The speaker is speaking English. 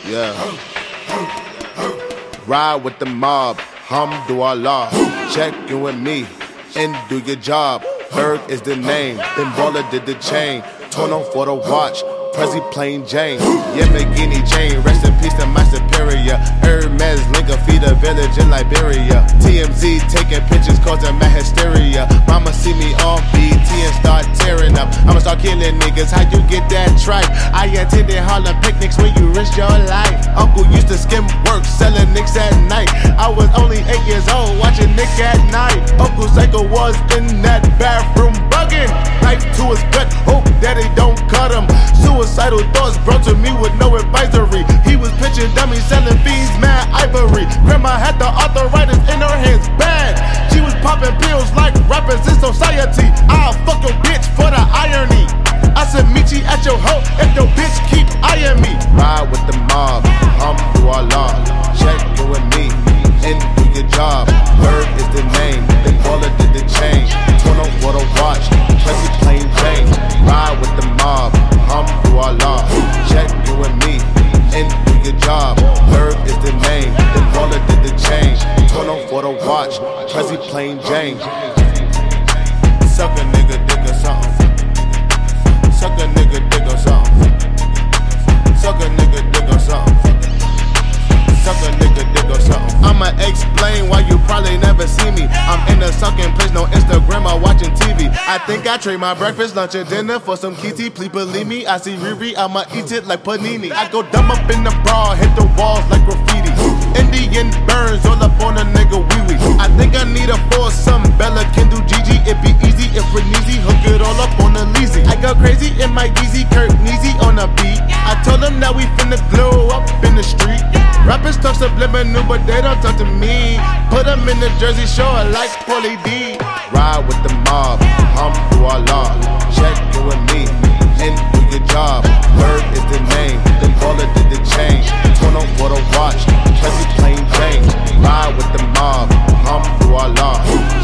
Yeah. Ride with the mob, Hamdulillah. Check in with me and do your job. Ferg is the name, then Baller did the chain. Torn on for the watch, Prezi plain Jane. Yamagini chain, rest in peace to my superior. Hermes link a feed a village in Liberia. TMZ taking pictures causing my hysteria. Mama see me on BT and start tearing up. I'ma start killing niggas, how you get that tripe? I attended Harlem picnics when you risked your life. Uncle used to skim work, selling nicks at night. I was only 8 years old, watching Nick at night. Uncle Psycho was in that bathroom bugging. Knife to his gut, hope that they don't cut him. Suicidal thoughts brought to me with no advisory. He was pitching dummies, selling fiends, mad ivory. Grandma had the arthritis in her hands, bad. She was popping pills like rappers in society. I'll fuck your bitch for the irony. I said meet you at your hoe if your bitch keep eyeing me. Ride with the mob, Hamdulillah. Check in with me and do your job. Ferg is the name, then Baller did the chain. Torn on for the watch, Prezi plain Jane. Ride with the mob, Hamdulillah. Check in with me and do your job. Ferg is the name, then Baller did the chain. Torn on for the watch, Prezi plain Jane. Suck a nigga dick or something. Suck a nigga dick or something. Suck a nigga dick or something. Suck a nigga dick or something. I'ma explain why you probably never see me. I'm in a sucking place, no Instagram or watching TV. I think I trade my breakfast, lunch, and dinner for some kitty. Please believe me, I see Riri, I'ma eat it like panini. I go dumb up in the bra, hit the walls like graffiti. Indian burns all up on a nigga wee-wee. I think I need a foursome, Bella can do Gigi. It be easy if we're easy, hook it all up on the leasy. I go crazy in my Yeezy, Kurt Neezy on a beat. I told them that we finna glow up in the street. Rappers talk subliminal, but they don't talk to me. Put them in the Jersey Shore like Pauly D. Ride with the mob, Hamdulillah. Check in with me and do your job. Ferg is the name, then Baller did the chain. Torn on for the watch, Prezi plain Jane. Ride with the mob, Hamdulillah.